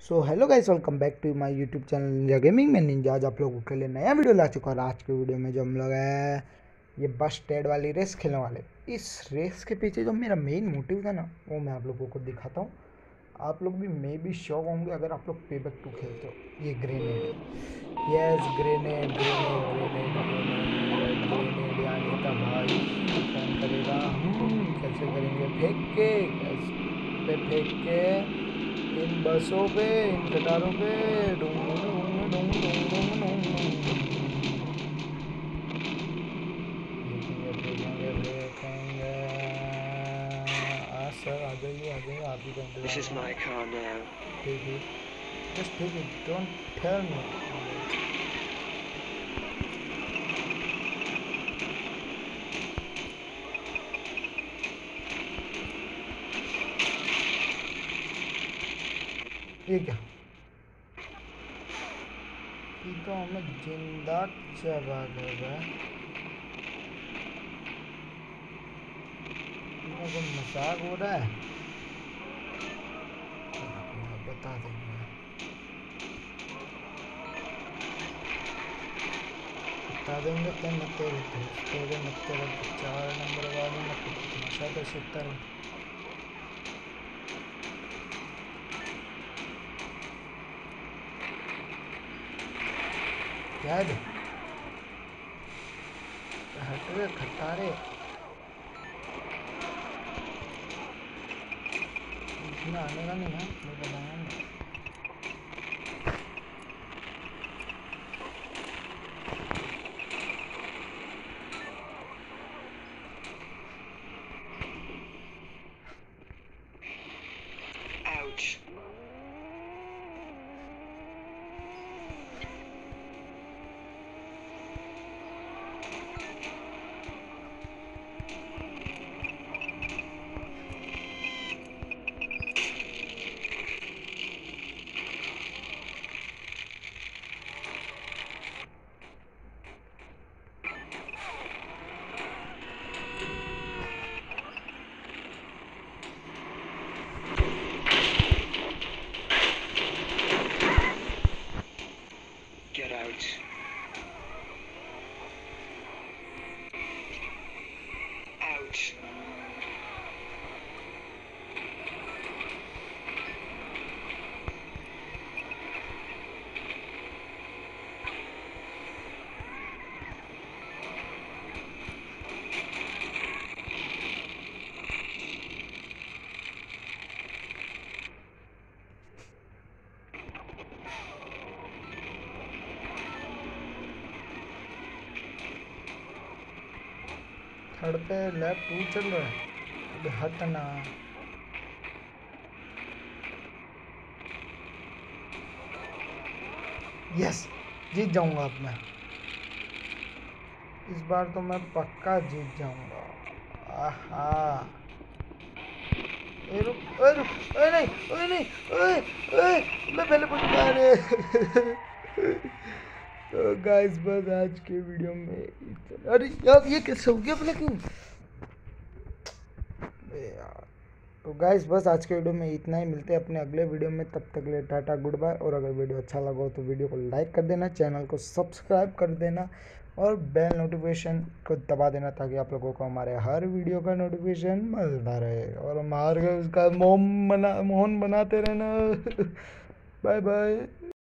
So hello guys, welcome back to my YouTube channel ninja gaming में। Ninja आज आप लोगों के लिए नया वीडियो ला चुका है। आज के वीडियो में जो हम लोग है ये बस स्टैंड वाली रेस खेलने वाले। इस रेस के पीछे जो मेरा मेन मोटिव था ना, वो मैं आप लोगों को दिखाता हूँ। आप लोग भी मे भी शौक होंगे अगर आप लोग पेबैक 2 खेलते हो। ये grenade, yes grenade grenade grenade grenade grenade यानी था भाई। कौन करेगा? हम कैसे करेंगे? फेंक के, कैसे फेंक के इन बसों पे, इन कटारों पे। डूंग डूंग डूंग डूंग डूंग डूंग। फेंकेंगे फेंकेंगे फेंकेंगे। सर आ जाइए, आप ही का This is इंतजार my है। car now. Take it, just take it, don't tell me. ये क्या? ये तो हमें जिंदा चबा देगा। इनका कोई मजाक हो रहा है? बता देंगे, बता देंगे। न तेरे दोस्त तेरे, न तेरा 4 नंबर गाड़ी, न कुछ नशा तो सीखता रहे। क्या है? हट रे खटारे, इसमें आने का नहीं है, मैं बताया नहीं। Ouch. Get out. Ouch. Third पे लैप 2 चल रहा है। अबे हटना। यस, जीत जाऊंगा अब मैं। इस बार तो मैं पक्का जीत जाऊंगा। आहा। ए रुक, ए रुक, ए नहीं, ए नहीं, मैं पहले पहुंच गया रे। तो गाइस बस आज के वीडियो में अरे यार ये कैसे हो गया लेकिन यार। तो गाइस बस आज के वीडियो में इतना ही। मिलते हैं अपने अगले वीडियो में, तब तक के लिए टाटा गुड बाय। और अगर वीडियो अच्छा लगा हो तो वीडियो को लाइक कर देना, चैनल को सब्सक्राइब कर देना और बेल नोटिफिकेशन को दबा देना, ताकि आप लोगों को हमारे हर वीडियो का नोटिफिकेशन मिलता रहे। और हमारे उसका मोहन बनाते रहना। Bye bye.